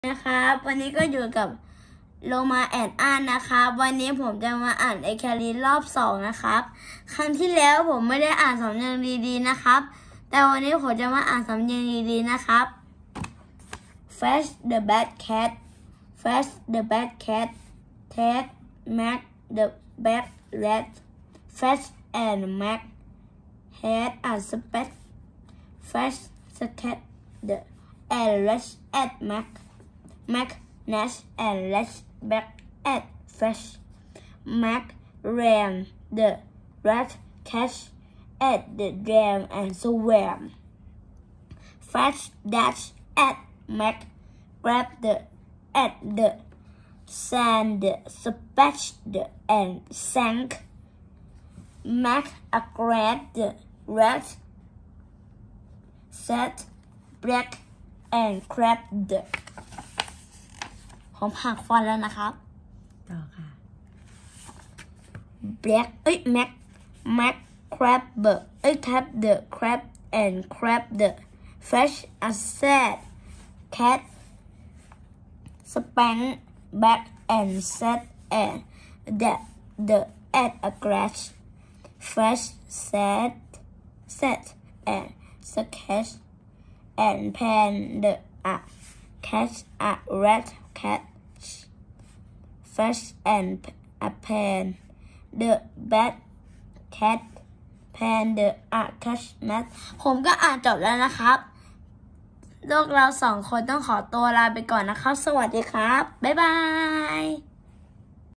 นะครับวันนี้ก็อยู่กับโลมาแอนอ่านนะครับวันนี้ผมจะมาอ่านไอแคลีรอบ2นะครับครั้งที่แล้วผมไม่ได้อ่านสำเนียงดีๆนะครับแต่วันนี้ผมจะมาอ่านสำเนียงดีๆนะครับ Fetch the bad cat Fetch the bad cat Ted Mac the bad rat Fetch and Mac had a spec Fetch the cat the and rush at Mac Nash and Lash back at Fetch. Mac ran the rat catch at the dam and swam. Fetch dashed at Mac, grabbed at the sand, splashed and sank. Mac grabbed the rat, sat back and crabbed. ผมหักฟันแล้วนะครับต่อค่ะ Mac crab the crab and crab the Fetch a sad cat spank back and sat and the at a grass Fetch sat and sketch and pan the catch a rat catch Fetch and a pan the bad cat pan the catch mat ผมก็อ่านจบแล้วนะครับพวกเรา2 คนต้องขอตัวลาไปก่อนนะครับสวัสดีครับบ๊ายบาย